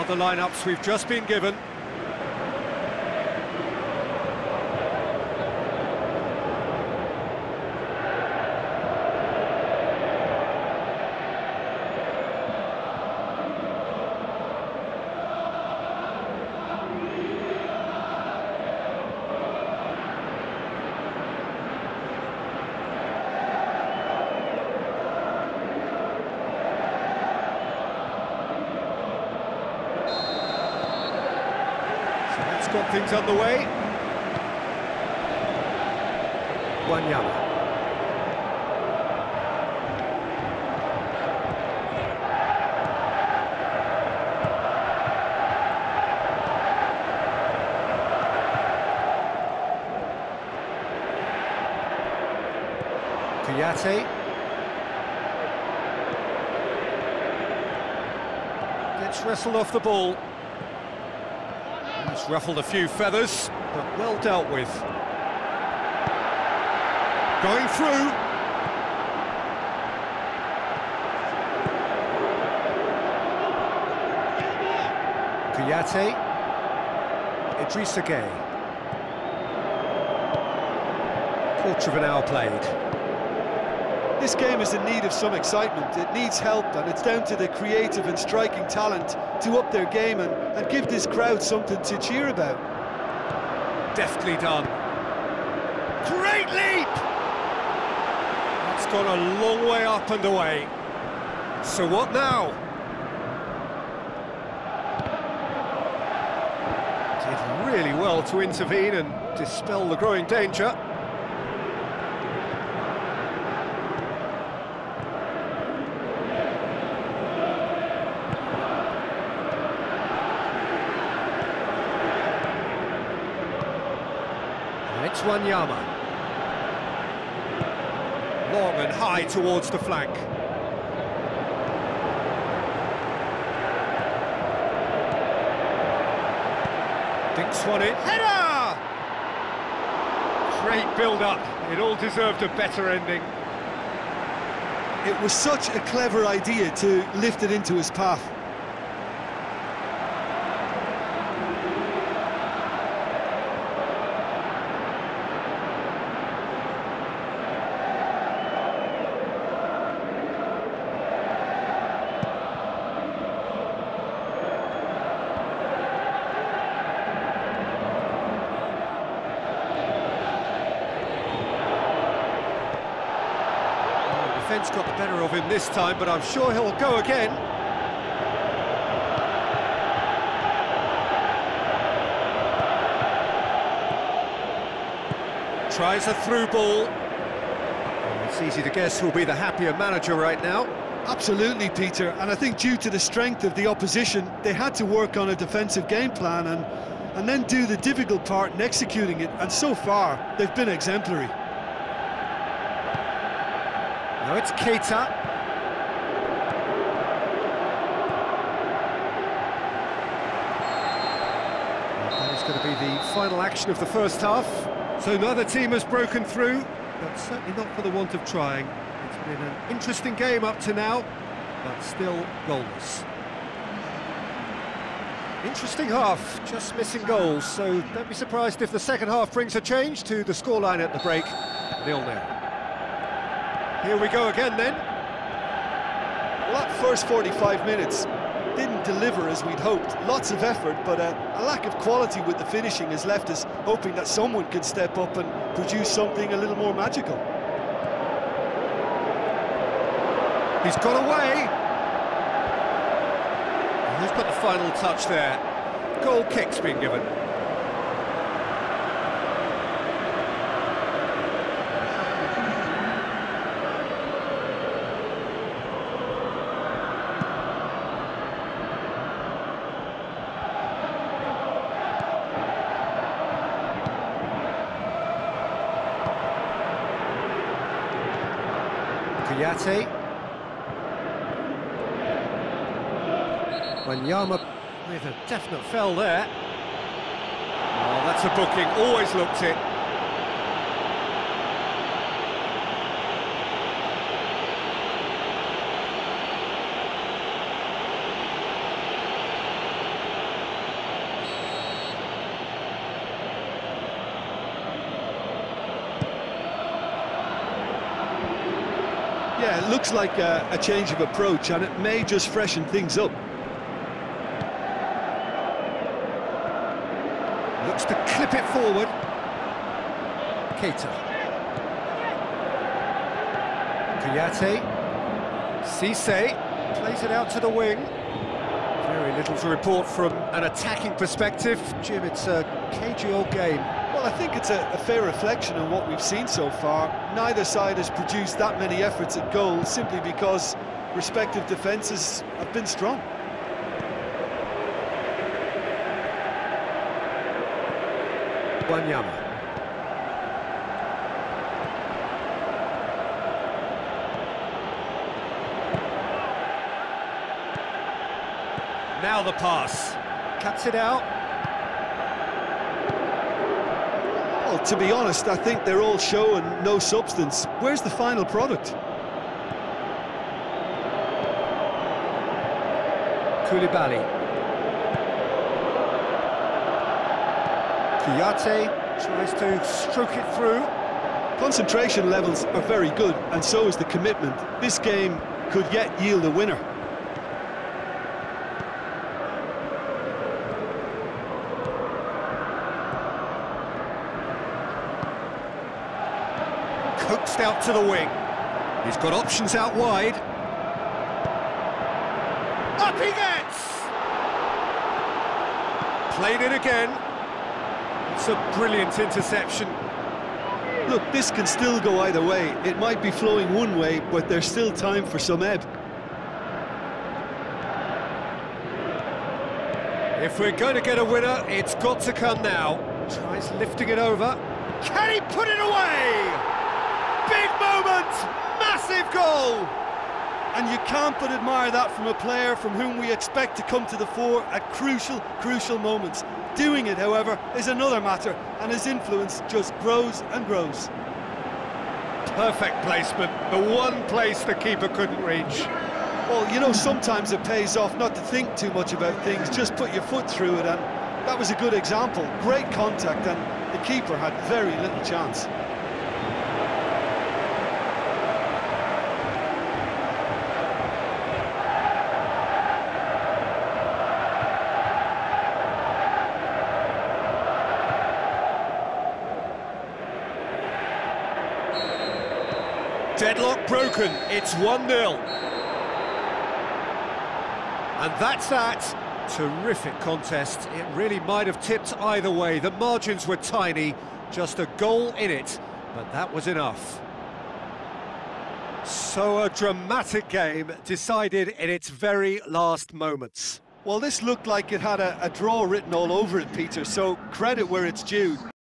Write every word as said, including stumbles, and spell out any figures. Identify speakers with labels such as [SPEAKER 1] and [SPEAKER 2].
[SPEAKER 1] the lineups we've just been given. Got things underway. Wanyama. Kouyaté. Gets wrestled off the ball. It's ruffled a few feathers, but well dealt with. Going through. Kouyaté. Idrissa Gueye. Quarter of an hour played.
[SPEAKER 2] This game is in need of some excitement. It needs help, and it's down to the creative and striking talent to up their game and, and give this crowd something to cheer about.
[SPEAKER 1] Deftly done. Great leap! That's gone a long way up and away. So what now? Did really well to intervene and dispel the growing danger. It's Wanyama. Long and high towards the flank. Dinks one in. Header! Great build-up. It all deserved a better ending.
[SPEAKER 2] It was such a clever idea to lift it into his path.
[SPEAKER 1] Defence got the better of him this time, but I'm sure he'll go again. Tries a through ball. It's easy to guess who'll be the happier manager right now.
[SPEAKER 2] Absolutely, Peter, and I think due to the strength of the opposition, they had to work on a defensive game plan and, and then do the difficult part in executing it, and so far, they've been exemplary.
[SPEAKER 1] Now it's Keita. That is going to be the final action of the first half. So neither team has broken through, but certainly not for the want of trying. It's been an interesting game up to now, but still goalless. Interesting half, just missing goals, so don't be surprised if the second half brings a change to the scoreline at the break, nil nil. Here we go again then.
[SPEAKER 2] Well, that first forty-five minutes didn't deliver as we'd hoped. Lots of effort, but a, a lack of quality with the finishing has left us hoping that someone could step up and produce something a little more magical.
[SPEAKER 1] He's got away. And who's got the final touch there? Goal kick's been given. Kouyaté. Wanyama with a definite fell there. Oh, that's a booking, always looked it.
[SPEAKER 2] Yeah, it looks like a, a change of approach, and it may just freshen things up.
[SPEAKER 1] Looks to clip it forward. Keita. Kouyaté. Cisse plays it out to the wing. Very little to report from an attacking perspective. Jim, it's a cagey old game.
[SPEAKER 2] Well, I think it's a, a fair reflection on what we've seen so far. Neither side has produced that many efforts at goal simply because respective defences have been strong.
[SPEAKER 1] Wanyama. Now the pass. Cuts it out.
[SPEAKER 2] Well, to be honest, I think they're all show and no substance. Where's the final product?
[SPEAKER 1] Koulibaly. Kouyaté tries to stroke it through.
[SPEAKER 2] Concentration levels are very good, and so is the commitment. This game could yet yield a winner.
[SPEAKER 1] Coaxed out to the wing. He's got options out wide. Up he gets! Played it again. It's a brilliant interception.
[SPEAKER 2] Look, this can still go either way. It might be flowing one way, but there's still time for some ebb.
[SPEAKER 1] If we're going to get a winner, it's got to come now. Tries lifting it over. Can he put it away? Big moment! Massive goal!
[SPEAKER 2] And you can't but admire that from a player from whom we expect to come to the fore at crucial, crucial moments. Doing it, however, is another matter, and his influence just grows and grows.
[SPEAKER 1] Perfect placement, the one place the keeper couldn't reach.
[SPEAKER 2] Well, you know, sometimes it pays off not to think too much about things, just put your foot through it, and that was a good example. Great contact, and the keeper had very little chance.
[SPEAKER 1] Deadlock broken, it's one nil. And that's that. Terrific contest. It really might have tipped either way. The margins were tiny, just a goal in it, but that was enough. So a dramatic game decided in its very last moments.
[SPEAKER 2] Well, this looked like it had a, a draw written all over it, Peter, so credit where it's due.